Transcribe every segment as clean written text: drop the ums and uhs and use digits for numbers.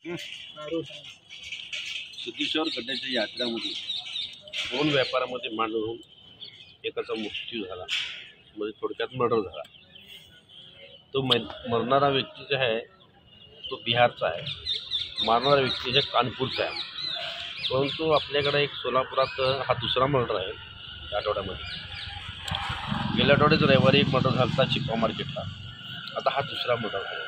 सिद्धेश्वर गडाच्या यात्रेमध्ये दोन व्यापारामध्ये मांडण होऊन एकाचा मृत्यू झाला, म्हणजे थोडक्यात मर्डर झाला। तो मरणारा व्यक्ती जो आहे तो बिहारचा आहे, मारणारा व्यक्ती हे कानपूरचा आहे। परंतु आपल्याकडे एक सोलापुरात हा दुसरा मर्डर आहे या आठवड्यामध्ये। गेल्या आठवड्यात रविवारी एक मर्डर झाला चिप्पा मार्केटला, आता हा दुसरा मर्डर झाला।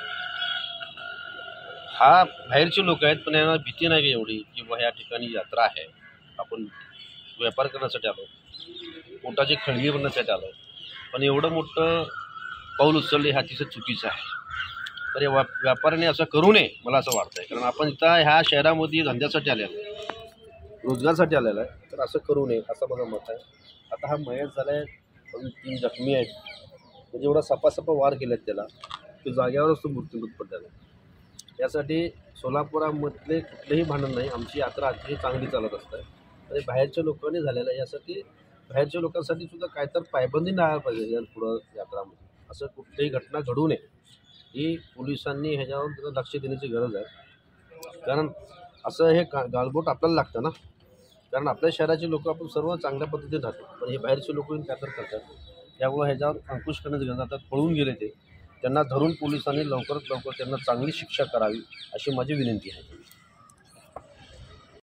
हा बाहेरचे लोक आहेत, पण यांना भीती नाही एवढी की बा या ठिकाणी यात्रा आहे, आपण व्यापार करण्यासाठी आलो, पोटाची खळगी करण्यासाठी आलो, पण एवढं मोठं पाऊल उचलले हा तिचं चुकीचं आहे। तर या व्यापाऱ्याने असं करू नये मला असं वाटतंय, कारण आपण इथं ह्या शहरामध्ये धंद्यासाठी आलेलो आहे, रोजगारासाठी आलेला आहे, तर असं करू नये असं माझं मत आहे। आता हा मयत झाला आहे, पण 3 जखमी आहेत, म्हणजे एवढा सपासपा वार केलेत त्याला, तो जाग्यावरच तो मृत्यूमुखी पडलेला आहे। यासाठी सोलापुरामधले कुठलेही भांडण नाही, आमची यात्रा अतिशय चांगली चालत असते आणि बाहेरच्या लोकांनी झालेलं आहे। यासाठी बाहेरच्या लोकांसाठी सुद्धा काय तर पायबंदी लावायला पाहिजे या पुढं यात्रामध्ये, असं कुठलीही घटना घडू नये ही पोलिसांनी ह्याच्यावर लक्ष देण्याची गरज आहे। कारण असं हे गालबोट आपल्याला लागतं ना, कारण आपल्या शहराचे लोक आपण सर्व चांगल्या पद्धतीने राहतो, पण हे बाहेरचे लोक काय तर करतात, त्यामुळे ह्याच्यावर अंकुश करण्याची गरज। आता पळून गेले ते, त्यांना धरून पोलिसांनी लवकरात लवकर त्यांना चांगली शिक्षा करावी अशी माझी विनंती आहे।